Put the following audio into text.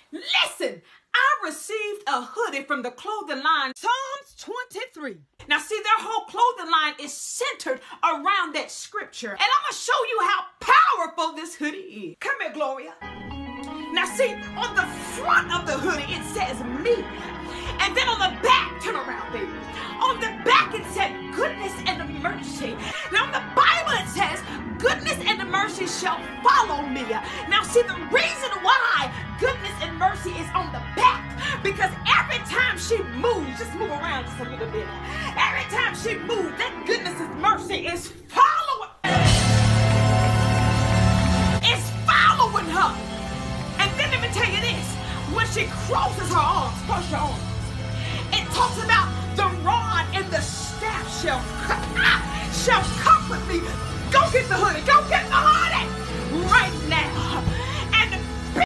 Listen, I received a hoodie from the clothing line Psalmsxxiii. Now see, their whole clothing line is centered around that scripture. And I'm going to show you how powerful this hoodie is. Come here, Gloria. Now see, on the front of the hoodie, it says me. And then on the back, turn around, baby. On the back, it said goodness and mercy. Now in the Bible, it says goodness and mercy shall follow me. Now see, the reason why goodness and mercy is on the back, because every time she moves, just move around just a little bit. Every time she moves, that goodness and mercy is following. It's following her. And then let me tell you this. When she crosses her arms, cross your arms, it talks about the rod and the staff shall comfort me. Go get the hoodie. Go get the hoodie right now.